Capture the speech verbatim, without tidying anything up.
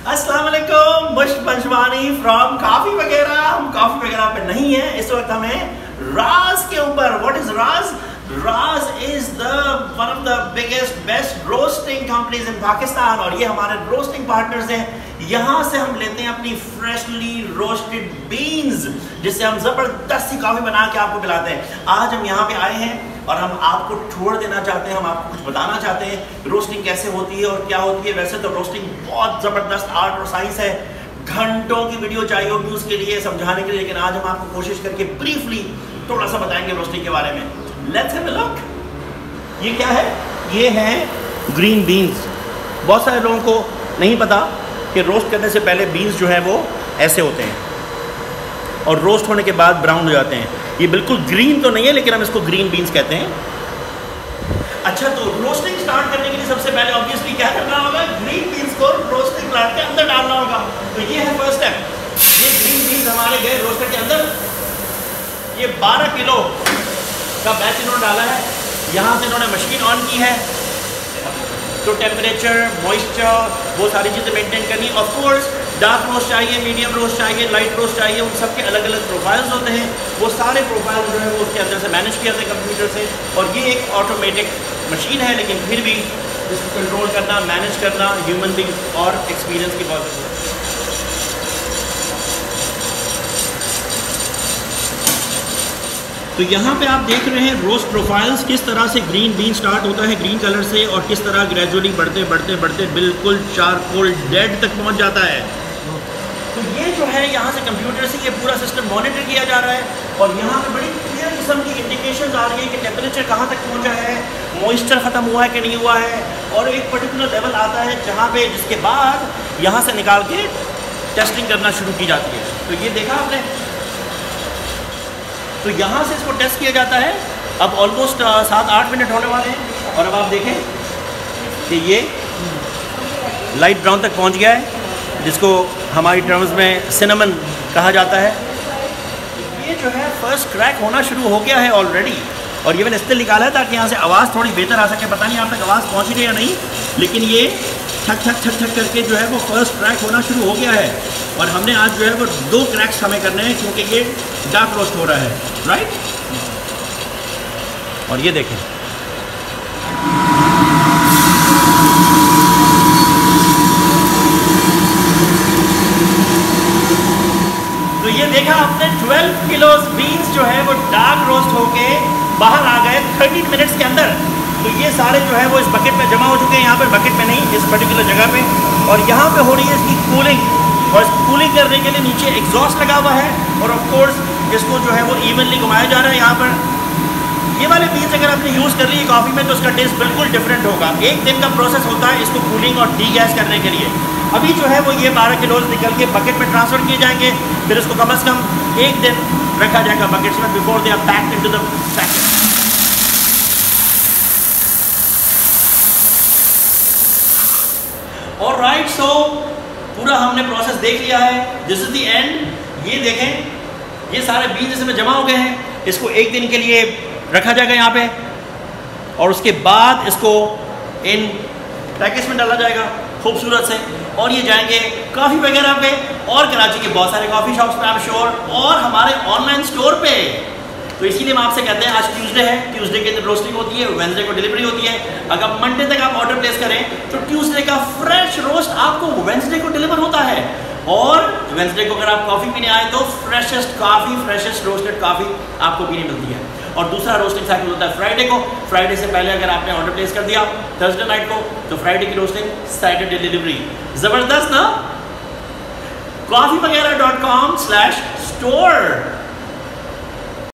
अस्सलाम वालेकुम, मुश पंचवानी from coffee वगैरह। हम कॉफी वगैरह पे नहीं है इस वक्त, हमें राज के ऊपर। What is Raj? Raj is the one of the biggest best roasting companies in Pakistan, और ये हमारे रोस्टिंग पार्टनर्स हैं। यहाँ से हम लेते हैं अपनी फ्रेशली रोस्टेड बीन्स, जिससे हम जबरदस्त सी कॉफी बना के आपको पिलाते हैं। आज हम यहाँ पे आए हैं और हम आपको टूर देना चाहते हैं, हम आपको कुछ बताना चाहते हैं रोस्टिंग कैसे होती है और क्या होती है। वैसे तो रोस्टिंग बहुत ज़बरदस्त आर्ट और साइंस है, घंटों की वीडियो चाहिए होगी उसके लिए समझाने के लिए, लेकिन आज हम आपको कोशिश करके ब्रीफली थोड़ा सा बताएंगे रोस्टिंग के बारे में। Let's have a look. ये क्या है? ये है ग्रीन बीन्स। बहुत सारे लोगों को नहीं पता कि रोस्ट करने से पहले बीन्स जो है वो ऐसे होते हैं और रोस्ट होने के बाद ब्राउन हो जाते हैं। ये बिल्कुल ग्रीन तो नहीं है, लेकिन हम इसको ग्रीन बीन्स कहते हैं। अच्छा, तो रोस्टिंग स्टार्ट करने के लिए सबसे पहले ऑब्वियसली क्या करना होगा? ग्रीन बीन्स को रोस्टिंग प्लांट के अंदर डालना होगा। तो ये है फर्स्ट स्टेप। ये ग्रीन बीन्स हमारे गए रोस्टर के अंदर। ये बारह किलो का बैच इन्होंने डाला है। यहाँ से इन्होंने मशीन ऑन की है, तो टेम्परेचर, मॉइस्चर, वो सारी चीज़ें मेंटेन करनी। ऑफ कोर्स डार्क रोस्ट चाहिए, मीडियम रोस्ट चाहिए, लाइट रोस्ट चाहिए, उन सब के अलग अलग प्रोफाइल्स होते हैं। वो सारे प्रोफाइल जो है वो उसके अंदर से मैनेज किया जाता है कंप्यूटर से। और ये एक ऑटोमेटिक मशीन है, लेकिन फिर भी इसको कंट्रोल करना, मैनेज करना ह्यूमन बींग और एक्सपीरियंस की बहुत ज़रूरत है। तो यहाँ पे आप देख रहे हैं रोस्ट प्रोफाइल्स, किस तरह से ग्रीन बीन स्टार्ट होता है ग्रीन कलर से, और किस तरह ग्रेजुअली बढ़ते बढ़ते बढ़ते बिल्कुल चारकोल डेड तक पहुँच जाता है। तो ये जो है यहाँ से कंप्यूटर से ये पूरा सिस्टम मॉनिटर किया जा रहा है, और यहाँ पे बड़ी क्लियर किस्म की इंडिकेशंस आ रही है कि टेम्परेचर कहाँ तक पहुँचा है, मॉइस्चर ख़त्म हुआ है कि नहीं हुआ है, और एक पर्टिकुलर लेवल आता है जहाँ पे जिसके बाद यहाँ से निकाल के टेस्टिंग करना शुरू की जाती है। तो ये देखा आपने, तो यहाँ से इसको टेस्ट किया जाता है। अब ऑलमोस्ट सात आठ मिनट होने वाले हैं, और अब आप देखें कि ये लाइट ब्राउन तक पहुँच गया है, जिसको हमारी टर्म्स में सिनेमन कहा जाता है। ये जो है फर्स्ट क्रैक होना शुरू हो गया है ऑलरेडी, और ये मैंने इसलिए निकाला है ताकि यहाँ से आवाज़ थोड़ी बेहतर आ सके। पता नहीं आप तक आवाज़ पहुँच रही है या नहीं, लेकिन ये ठक ठक ठक ठक करके जो है वो फर्स्ट क्रैक होना शुरू हो गया है। और हमने आज जो है वो दो क्रैक्स हमें करने हैं, क्योंकि ये डार्क रोस्ट हो रहा है, राइट। और ये देखें, तो ये देखा आपने बारह किलोस बीन्स जो है वो डार्क रोस्ट होके बाहर आ गए तीस मिनट्स के अंदर। तो ये सारे जो है वो इस बकेट में जमा हो चुके हैं, यहाँ पे बकेट में नहीं, इस पर्टिकुलर जगह पे। और यहाँ पे हो रही है इसकी कूलिंग, और इस कूलिंग करने के लिए नीचे एग्जॉस्ट लगा हुआ है, और ऑफ कोर्स इसको जो है वो इवनली घुमाया जा रहा है। यहाँ पर ये वाले बीन्स अगर आपने यूज़ कर ली कॉफ़ी में, तो उसका टेस्ट बिल्कुल डिफरेंट होगा। एक दिन का प्रोसेस होता है इसको कूलिंग और डी गैस करने के लिए। अभी जो है वो ये बारह किलो निकल के बकेट में ट्रांसफ़र किए जाएंगे, फिर इसको कम अज़ कम एक दिन रखा जाएगा बकेट्स में before they are packed into the packet. और राइट, सो पूरा हमने प्रोसेस देख लिया है। This is the end. ये देखें, ये सारे बीज इसमें जमा हो गए हैं। इसको एक दिन के लिए रखा जाएगा यहाँ पे, और उसके बाद इसको इन पैकेज में डाला जाएगा खूबसूरत से, और ये जाएंगे कॉफ़ी वगैरह पे और कराची के बहुत सारे कॉफ़ी शॉप्स पे, आई एम श्योर, और हमारे ऑनलाइन स्टोर पे। तो इसीलिए हम आपसे कहते हैं, आज ट्यूसडे है, ट्यूसडे के दिन रोस्टिंग होती है, वेंसडे को डिलीवरी होती है। अगर मंडे तक आप ऑर्डर प्लेस करें तो ट्यूसडे का फ्रेश रोस्ट आपको वेंसडे को डिलीवर होता है, और वेंसडे को अगर आप कॉफ़ी पीने आए तो freshest coffee, freshest roasted coffee आपको पीने मिलती है। और दूसरा रोस्टिंग साइकिल होता है फ्राइडे को। फ्राइडे से पहले अगर आपने ऑर्डर प्लेस कर दिया थर्सडे नाइट को, तो फ्राइडे की रोस्टिंग, सैटरडे डिलीवरी। ज़बरदस्त ना? कॉफ़ी वगैरह डॉट कॉम स्लैश स्टोर